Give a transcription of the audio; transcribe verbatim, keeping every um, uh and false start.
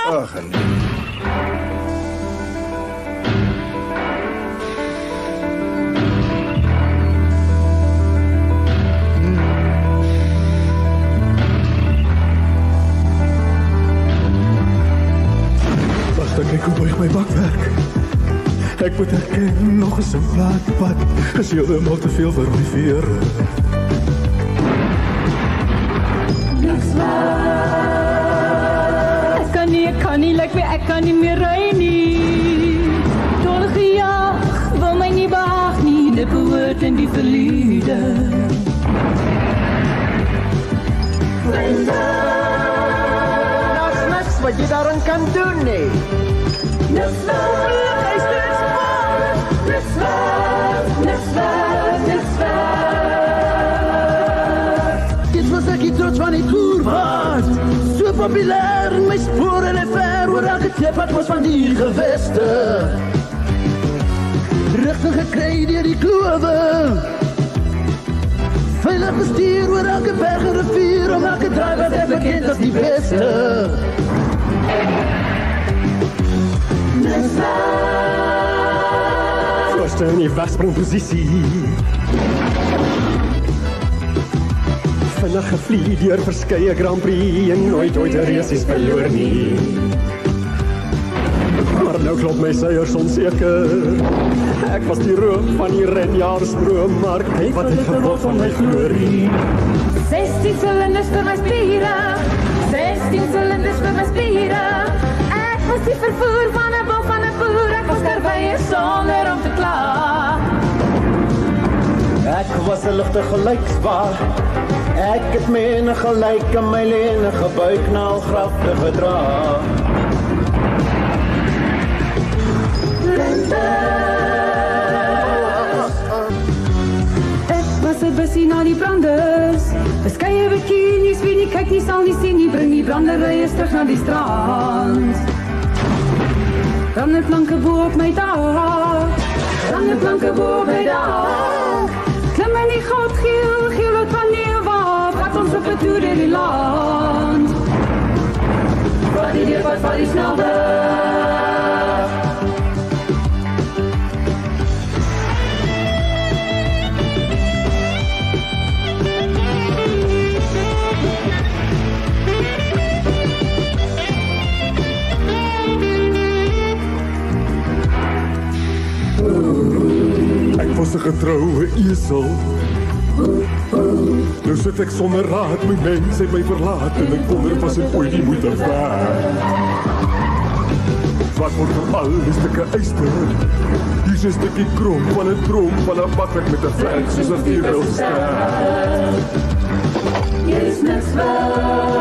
Aggenee. Wacht, ek hoe buig my bakwerk. Ek moet erken, nog 'n sinkplaatpad is heeltemal te veel vir my vere. Ek kan nie, ek kan nie, lyk my ek kan nie meer ry nie. Dolle gejaag, wil my nie behaag nie, dit behoort in die verlede. Daar's niks wat jy daaraan kan doen nie. Nikswerd, Nikswerd, Nikswerd, Nikswerd. Dit was ek die trots van die Toerbaan. So populêr in my spore en ver oor elke klippad was van die geweste. Rigting gekry deur die klowe. Veilig bestuur oor elke berg en rivier, om elke draai wat ek bekend as die beste. Voorste in die wegspringposisie. Vinnig gevlie deur verskeie Grand Prix en nooit ooit 'n race verloor nie. Maar nou klop my seiers onseker. Ek was die rook van die renjaarsdroom, maar kyk wat het geword van my glorie. sestien silinders vir my spiere, sestien silinders vir my spiere. Ek was die vervoer van 'n bal van 'n boer, ek was karweier sonder om te kla. Ek was 'n ligte gelyksbaar. Ek het myne gelyk in my lenige buik na al grafte gedra. Ek was 'n bussie na die branders. Verskeie bikinis, wie nie kyk nie sal nie sien nie, bring die branderye terug na die strand. Brandeplanke bo op my dak, brandeplanke bo op my dak. Klim in die goudgeel, geel uit paneelwag, vat ons op 'n toer in die land. Vat die deurpad, vat die snelweg. Ek was 'n getroue esel. Nou sit ek sonder raad, my mens het my verlaat en ek wonder was ek ooit die moeite werd. Wat word van al die stukke yster? Hier is 'n stukkie krom van 'n droom van 'n bakwerk met 'n vlek soos 'n vuurpyl ster. Hier is Nikswerd.